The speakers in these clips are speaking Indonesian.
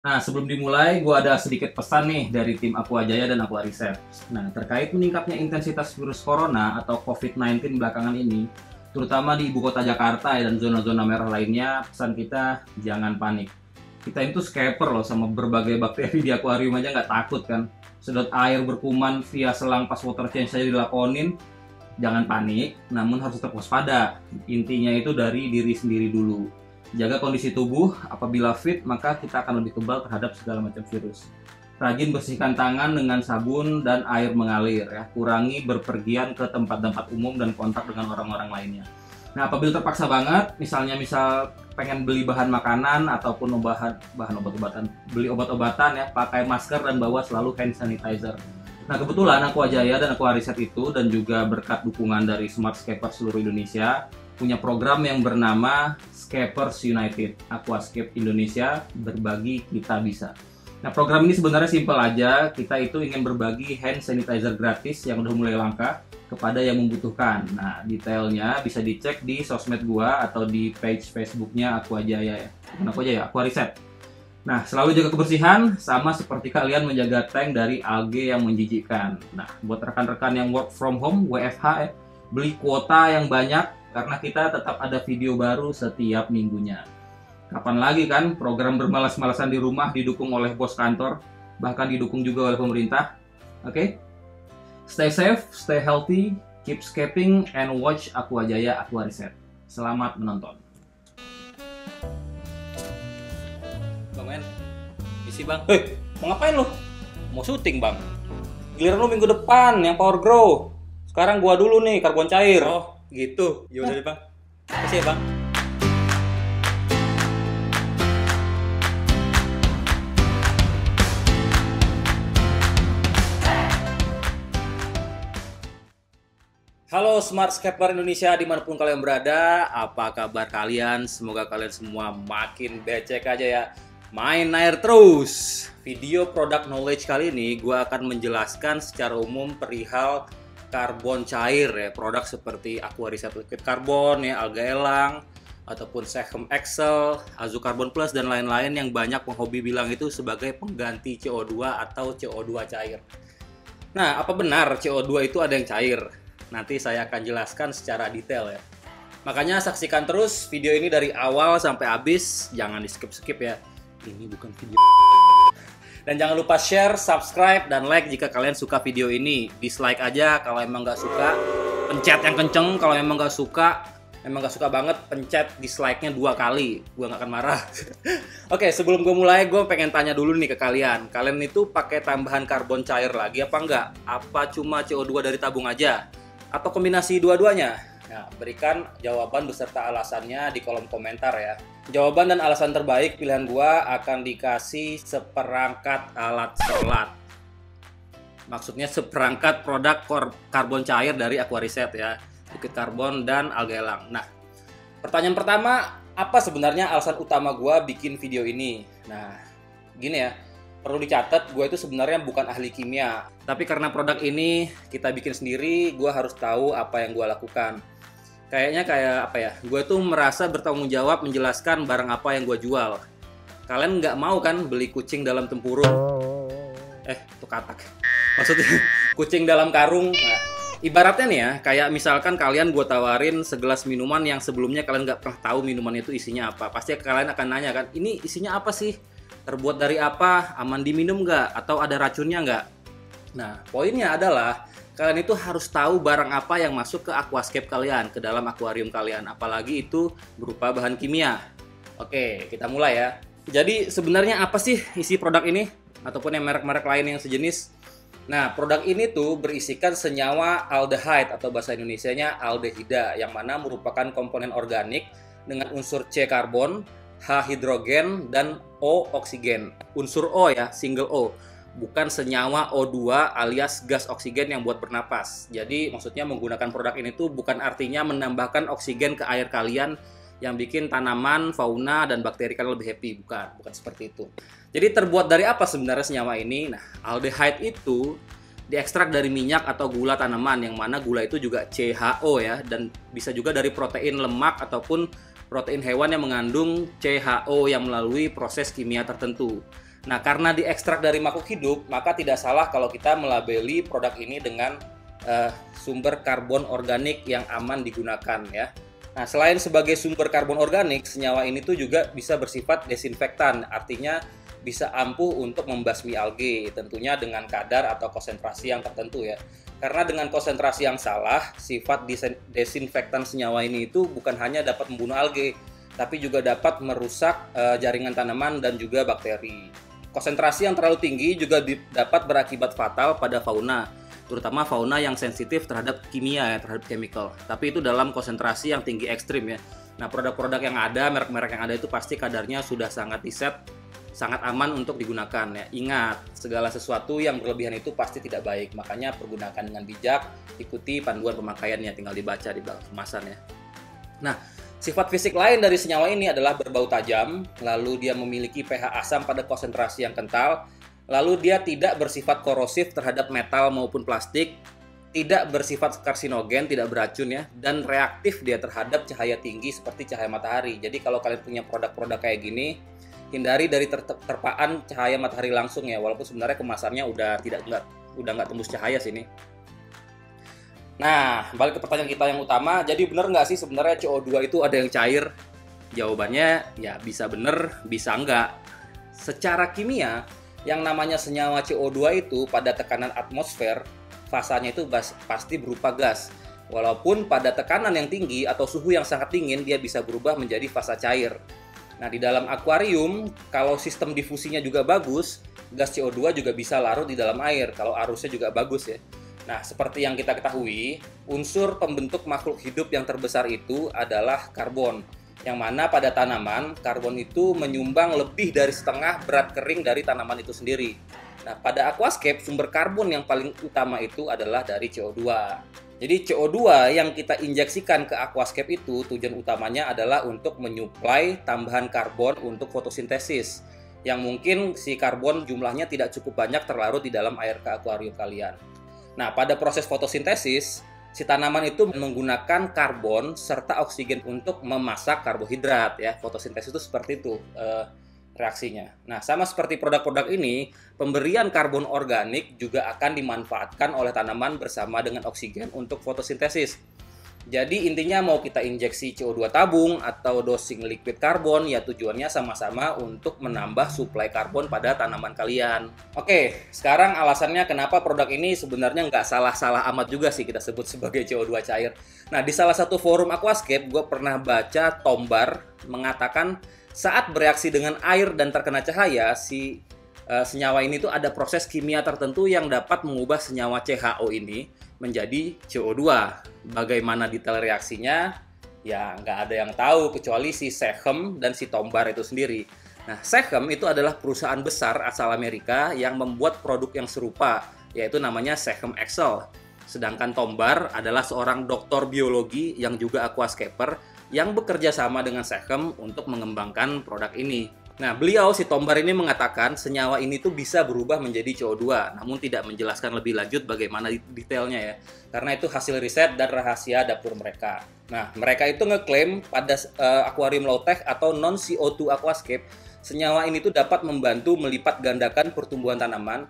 Nah, sebelum dimulai, gue ada sedikit pesan nih dari tim Aqua Jaya dan Aqua Research. Nah, terkait meningkatnya intensitas virus corona atau COVID-19 belakangan ini, terutama di ibu kota Jakarta dan zona-zona merah lainnya, pesan kita jangan panik. Kita itu scaper loh sama berbagai bakteri di akuarium aja nggak takut kan. Sedot air berkuman via selang pas water change saja dilakonin, jangan panik, namun harus tetap waspada. Intinya itu dari diri sendiri dulu. Jaga kondisi tubuh, apabila fit maka kita akan lebih kebal terhadap segala macam virus. Rajin bersihkan tangan dengan sabun dan air mengalir ya. Kurangi berpergian ke tempat-tempat umum dan kontak dengan orang-orang lainnya. Nah, apabila terpaksa banget, misal pengen beli bahan makanan ataupun bahan obat-obatan, beli obat-obatan ya, pakai masker dan bawa selalu hand sanitizer. Nah, kebetulan Aqua Jaya dan Aqua Research itu dan juga berkat dukungan dari Smartscaper seluruh Indonesia punya program yang bernama Scapers United, Aquascape Indonesia, berbagi kita bisa. Nah, program ini sebenarnya simpel aja, kita itu ingin berbagi hand sanitizer gratis yang udah mulai langka kepada yang membutuhkan. Nah, detailnya bisa dicek di sosmed gua atau di page Facebooknya Aqua Jaya ya. Bukan Aqua Jaya, Aqua Research. Nah, selalu jaga kebersihan, sama seperti kalian menjaga tank dari alge yang menjijikkan. Nah, buat rekan-rekan yang work from home, WFH ya, beli kuota yang banyak, karena kita tetap ada video baru setiap minggunya. Kapan lagi kan program bermalas-malasan di rumah didukung oleh bos kantor, bahkan didukung juga oleh pemerintah. Oke? Stay safe, stay healthy, keep scaping, and watch Aqua Jaya Aqua Research. Selamat menonton. Bang Men, isi bang. Hei, mau ngapain lu? Mau syuting bang. Giliran lu minggu depan yang Power Grow. Sekarang gua dulu nih, karbon cair. Oh, gitu. Yaudah deh bang. Makasih ya bang. Halo Smartscaper Indonesia dimanapun kalian berada, apa kabar kalian? Semoga kalian semua makin becek aja ya. Main air terus. Video product knowledge kali ini gue akan menjelaskan secara umum perihal karbon cair ya, produk seperti Aqua Research Liquid Carbon ya, alga elang ataupun Sechem Excel, Azu Carbon Plus dan lain-lain yang banyak penghobi bilang itu sebagai pengganti CO2 atau CO2 cair. Nah, apa benar CO2 itu ada yang cair? Nanti saya akan jelaskan secara detail ya. Makanya saksikan terus video ini dari awal sampai habis, jangan di skip-skip ya. Ini bukan video. Dan jangan lupa share, subscribe, dan like jika kalian suka video ini. Dislike aja kalau emang nggak suka. Pencet yang kenceng kalau emang nggak suka. Emang nggak suka banget, pencet dislike-nya 2 kali. Gue nggak akan marah. Oke, sebelum gue mulai, gue pengen tanya dulu nih ke kalian. Kalian itu pakai tambahan karbon cair lagi apa enggak? Apa cuma CO2 dari tabung aja? Atau kombinasi dua-duanya? Nah, berikan jawaban beserta alasannya di kolom komentar ya. Jawaban dan alasan terbaik pilihan gua akan dikasih seperangkat alat sholat. Maksudnya seperangkat produk karbon cair dari Aqua Research ya, liquid carbon dan alga elang. Nah, pertanyaan pertama, apa sebenarnya alasan utama gua bikin video ini? Nah, gini ya. Perlu dicatat, gue itu sebenarnya bukan ahli kimia. Tapi karena produk ini kita bikin sendiri, gue harus tahu apa yang gue lakukan. Kayaknya kayak apa ya, gue tuh merasa bertanggung jawab menjelaskan barang apa yang gue jual. Kalian nggak mau kan beli kucing dalam tempurung? Itu katak. Maksudnya kucing dalam karung. Nah, ibaratnya nih ya, kayak misalkan kalian gue tawarin segelas minuman yang sebelumnya kalian nggak pernah tahu minuman itu isinya apa. Pasti kalian akan nanya kan, ini isinya apa sih? Terbuat dari apa? Aman diminum nggak? Atau ada racunnya nggak? Nah, poinnya adalah kalian itu harus tahu barang apa yang masuk ke aquascape kalian, ke dalam akuarium kalian. Apalagi itu berupa bahan kimia. Oke, kita mulai ya. Jadi sebenarnya apa sih isi produk ini? Ataupun yang merek-merek lain yang sejenis? Nah, produk ini tuh berisikan senyawa aldehyde atau bahasa Indonesianya aldehida, yang mana merupakan komponen organik dengan unsur C karbon, H hidrogen, dan O oksigen. Unsur O ya, single O, bukan senyawa O2 alias gas oksigen yang buat bernapas. Jadi maksudnya menggunakan produk ini tuh bukan artinya menambahkan oksigen ke air kalian yang bikin tanaman, fauna, dan bakteri kalian lebih happy. Bukan seperti itu. Jadi terbuat dari apa sebenarnya senyawa ini? Nah, aldehyde itu diekstrak dari minyak atau gula tanaman, yang mana gula itu juga CHO ya, dan bisa juga dari protein lemak ataupun protein hewan yang mengandung CHO yang melalui proses kimia tertentu. Nah, karena diekstrak dari makhluk hidup, maka tidak salah kalau kita melabeli produk ini dengan sumber karbon organik yang aman digunakan ya. Nah, selain sebagai sumber karbon organik, senyawa ini tuh juga bisa bersifat desinfektan, artinya bisa ampuh untuk membasmi alge, tentunya dengan kadar atau konsentrasi yang tertentu ya. Karena dengan konsentrasi yang salah, sifat desinfektan senyawa ini itu bukan hanya dapat membunuh alge, tapi juga dapat merusak jaringan tanaman dan juga bakteri. Konsentrasi yang terlalu tinggi juga dapat berakibat fatal pada fauna, terutama fauna yang sensitif terhadap kimia ya, terhadap chemical. Tapi itu dalam konsentrasi yang tinggi ekstrim ya. Nah, produk-produk yang ada, merek-merek yang ada itu pasti kadarnya sudah sangat diset, sangat aman untuk digunakan ya. Ingat, segala sesuatu yang berlebihan itu pasti tidak baik. Makanya pergunakan dengan bijak, ikuti panduan pemakaiannya, tinggal dibaca di belakang kemasan ya. Nah, sifat fisik lain dari senyawa ini adalah berbau tajam, lalu dia memiliki pH asam pada konsentrasi yang kental, lalu dia tidak bersifat korosif terhadap metal maupun plastik, tidak bersifat karsinogen, tidak beracun ya, dan reaktif dia terhadap cahaya tinggi seperti cahaya matahari. Jadi kalau kalian punya produk-produk kayak gini, hindari dari terpaan cahaya matahari langsung ya, walaupun sebenarnya kemasannya udah nggak tembus cahaya sini. Nah, balik ke pertanyaan kita yang utama, jadi benar nggak sih sebenarnya CO2 itu ada yang cair? Jawabannya ya bisa benar, bisa enggak. Secara kimia, yang namanya senyawa CO2 itu pada tekanan atmosfer, fasanya itu pasti berupa gas. Walaupun pada tekanan yang tinggi atau suhu yang sangat dingin, dia bisa berubah menjadi fasa cair. Nah, di dalam akuarium, kalau sistem difusinya juga bagus, gas CO2 juga bisa larut di dalam air, kalau arusnya juga bagus ya. Nah, seperti yang kita ketahui, unsur pembentuk makhluk hidup yang terbesar itu adalah karbon. Yang mana pada tanaman, karbon itu menyumbang lebih dari setengah berat kering dari tanaman itu sendiri. Nah, pada aquascape, sumber karbon yang paling utama itu adalah dari CO2. Jadi CO2 yang kita injeksikan ke aquascape itu, tujuan utamanya adalah untuk menyuplai tambahan karbon untuk fotosintesis. Yang mungkin si karbon jumlahnya tidak cukup banyak terlarut di dalam air ke akuarium kalian. Nah, pada proses fotosintesis, si tanaman itu menggunakan karbon serta oksigen untuk memasak karbohidrat ya. Fotosintesis itu seperti itu reaksinya. Nah, sama seperti produk-produk ini, pemberian karbon organik juga akan dimanfaatkan oleh tanaman bersama dengan oksigen untuk fotosintesis. Jadi intinya mau kita injeksi CO2 tabung atau dosing liquid karbon, ya tujuannya sama-sama untuk menambah suplai karbon pada tanaman kalian. Oke, sekarang alasannya kenapa produk ini sebenarnya nggak salah-salah amat juga sih kita sebut sebagai CO2 cair. Nah, di salah satu forum aquascape, gue pernah baca Tombar mengatakan saat bereaksi dengan air dan terkena cahaya, senyawa ini tuh ada proses kimia tertentu yang dapat mengubah senyawa CHO ini menjadi CO2. Bagaimana detail reaksinya? Ya nggak ada yang tahu kecuali si Sechem dan si Tombar itu sendiri. Nah, Sechem itu adalah perusahaan besar asal Amerika yang membuat produk yang serupa, yaitu namanya Sechem Excel. Sedangkan Tombar adalah seorang doktor biologi yang juga aquascaper yang bekerja sama dengan Sechem untuk mengembangkan produk ini. Nah, beliau si Tombar ini mengatakan senyawa ini tuh bisa berubah menjadi CO2, namun tidak menjelaskan lebih lanjut bagaimana detailnya ya. Karena itu hasil riset dan rahasia dapur mereka. Nah, mereka itu ngeklaim pada akuarium low tech atau non CO2 aquascape, senyawa ini tuh dapat membantu melipat gandakan pertumbuhan tanaman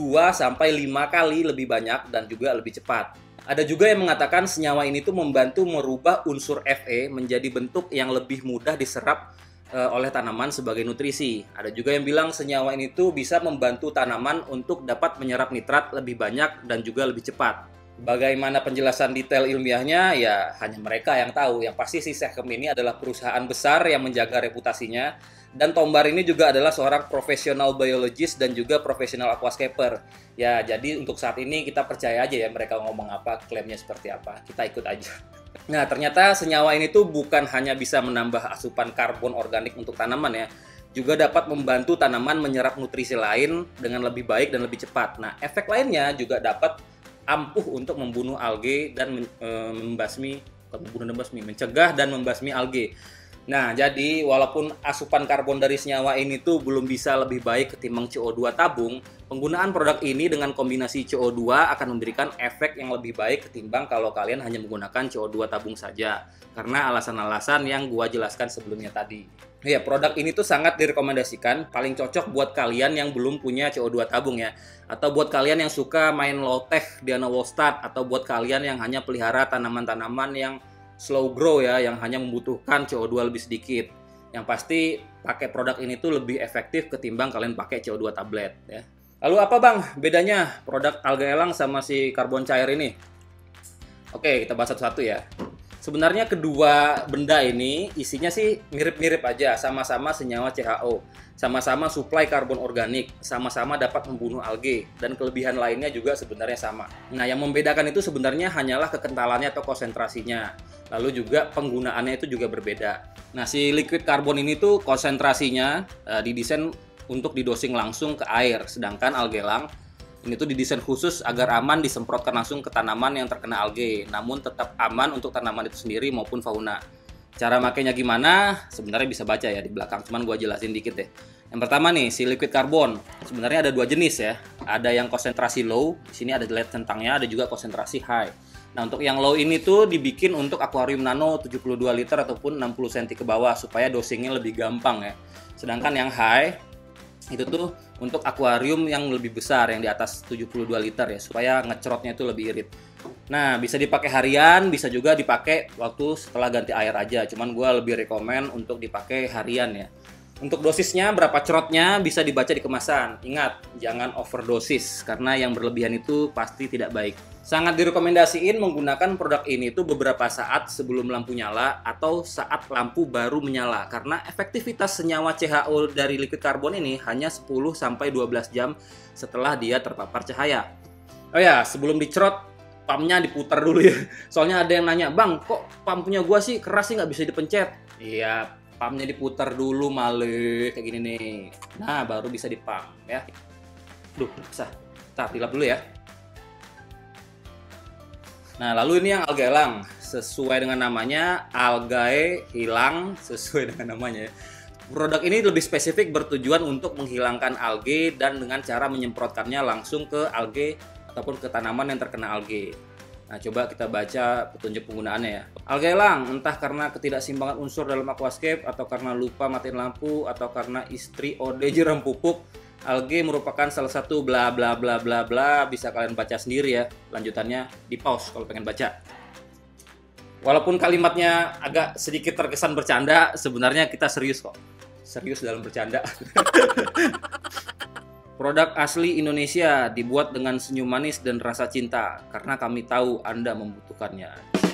2-5 kali lebih banyak dan juga lebih cepat. Ada juga yang mengatakan senyawa ini tuh membantu merubah unsur Fe menjadi bentuk yang lebih mudah diserap oleh tanaman sebagai nutrisi. Ada juga yang bilang senyawa ini tuh bisa membantu tanaman untuk dapat menyerap nitrat lebih banyak dan juga lebih cepat. Bagaimana penjelasan detail ilmiahnya ya hanya mereka yang tahu. Yang pasti si Sechem ini adalah perusahaan besar yang menjaga reputasinya, dan Tombar ini juga adalah seorang profesional biologis dan juga profesional aquascaper. Ya, jadi untuk saat ini kita percaya aja ya mereka ngomong apa, klaimnya seperti apa. Kita ikut aja. Nah, ternyata senyawa ini tuh bukan hanya bisa menambah asupan karbon organik untuk tanaman ya, juga dapat membantu tanaman menyerap nutrisi lain dengan lebih baik dan lebih cepat. Nah, efek lainnya juga dapat ampuh untuk membunuh alge dan mencegah dan membasmi alge. Nah, jadi walaupun asupan karbon dari senyawa ini tuh belum bisa lebih baik ketimbang CO2 tabung, penggunaan produk ini dengan kombinasi CO2 akan memberikan efek yang lebih baik ketimbang kalau kalian hanya menggunakan CO2 tabung saja. Karena alasan-alasan yang gua jelaskan sebelumnya tadi. Ya, produk ini tuh sangat direkomendasikan, paling cocok buat kalian yang belum punya CO2 tabung ya. Atau buat kalian yang suka main low-tech di Wallstart, atau buat kalian yang hanya pelihara tanaman-tanaman yang slow grow ya, yang hanya membutuhkan CO2 lebih sedikit. Yang pasti pakai produk ini tuh lebih efektif ketimbang kalian pakai CO2 tablet ya. Lalu apa bang bedanya produk alga elang sama si karbon cair ini? Oke, kita bahas satu-satu ya. Sebenarnya kedua benda ini isinya sih mirip-mirip aja, sama-sama senyawa CHO, sama-sama suplai karbon organik, sama-sama dapat membunuh alge, dan kelebihan lainnya juga sebenarnya sama. Nah, yang membedakan itu sebenarnya hanyalah kekentalannya atau konsentrasinya. Lalu juga penggunaannya itu juga berbeda. Nah, si liquid karbon ini tuh konsentrasinya didesain untuk didosing langsung ke air, sedangkan alga elang ini tuh didesain khusus agar aman disemprotkan langsung ke tanaman yang terkena alge, namun tetap aman untuk tanaman itu sendiri maupun fauna. Cara makainya gimana? Sebenarnya bisa baca ya di belakang, cuman gua jelasin dikit deh. Yang pertama nih, si liquid karbon. Sebenarnya ada dua jenis ya. Ada yang konsentrasi low, di sini ada LED centangnya, ada juga konsentrasi high. Nah, untuk yang low ini tuh dibikin untuk akuarium nano 72 liter ataupun 60 cm ke bawah supaya dosingnya lebih gampang ya. Sedangkan yang high itu tuh untuk akuarium yang lebih besar, yang di atas 72 liter ya, supaya ngecerotnya itu lebih irit. Nah, bisa dipakai harian, bisa juga dipakai waktu setelah ganti air aja. Cuman gue lebih rekomen untuk dipakai harian ya. Untuk dosisnya, berapa cerotnya bisa dibaca di kemasan. Ingat, jangan overdosis, karena yang berlebihan itu pasti tidak baik. Sangat direkomendasiin menggunakan produk ini tuh beberapa saat sebelum lampu nyala atau saat lampu baru menyala, karena efektivitas senyawa CHO dari liquid karbon ini hanya 10-12 jam setelah dia terpapar cahaya. Oh ya, sebelum dicerot, pumpnya diputar dulu ya. Soalnya ada yang nanya, bang kok pumpnya gua sih keras sih nggak bisa dipencet? Iya, pumpnya diputar dulu male kayak gini nih. Nah, baru bisa dipump ya. Duh, bisa. Ntar dilap dulu ya. Nah, lalu ini yang alga elang. Sesuai dengan namanya, algae hilang sesuai dengan namanya. Produk ini lebih spesifik bertujuan untuk menghilangkan alge dan dengan cara menyemprotkannya langsung ke alge ataupun ke tanaman yang terkena alge. Nah, coba kita baca petunjuk penggunaannya ya. Alga elang, entah karena ketidakseimbangan unsur dalam aquascape, atau karena lupa matiin lampu, atau karena istri OD jeram pupuk, alge merupakan salah satu bla bla bla bla bla. Bisa kalian baca sendiri ya. Lanjutannya di pause kalau pengen baca. Walaupun kalimatnya agak sedikit terkesan bercanda, sebenarnya kita serius kok. Serius dalam bercanda. Produk asli Indonesia, dibuat dengan senyum manis dan rasa cinta, karena kami tahu Anda membutuhkannya.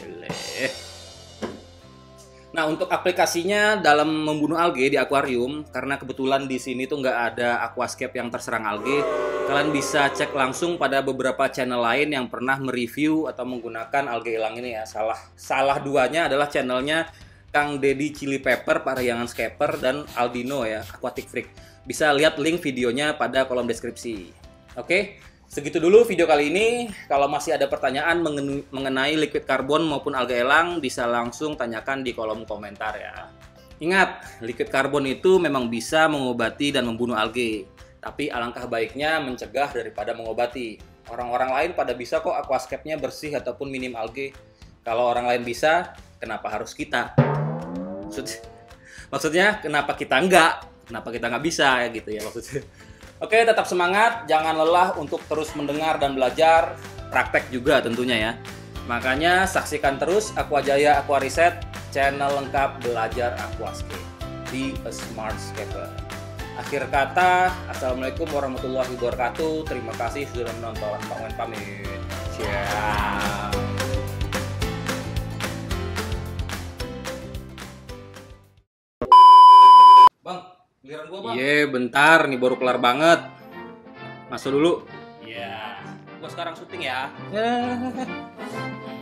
Nah, untuk aplikasinya dalam membunuh alge di akuarium, karena kebetulan di sini tuh nggak ada aquascape yang terserang alge, kalian bisa cek langsung pada beberapa channel lain yang pernah mereview atau menggunakan alge elang ini ya. Salah duanya adalah channelnya Kang Deddy Chili Pepper, Parahyangan Skipper, dan Aldino ya, Aquatic Freak. Bisa lihat link videonya pada kolom deskripsi. Oke, segitu dulu video kali ini. Kalau masih ada pertanyaan mengenai liquid karbon maupun alga elang, bisa langsung tanyakan di kolom komentar ya. Ingat, liquid karbon itu memang bisa mengobati dan membunuh alge. Tapi alangkah baiknya mencegah daripada mengobati. Orang-orang lain pada bisa kok aquascape-nya bersih ataupun minim alge. Kalau orang lain bisa, kenapa harus kita? Maksudnya kenapa kita enggak? Kenapa kita nggak bisa ya gitu ya maksudnya. Oke, tetap semangat, jangan lelah untuk terus mendengar dan belajar, praktek juga tentunya ya. Makanya saksikan terus Aquajaya Aquariset, channel lengkap belajar aquascape. Be a smart scaper. Akhir kata, assalamualaikum warahmatullahi wabarakatuh. Terima kasih sudah menonton. Bang Wen pamit. Ciao. Bang, giliran gua bang. Iya, bentar nih baru kelar banget. Masuk dulu. Iya. Gua sekarang syuting ya.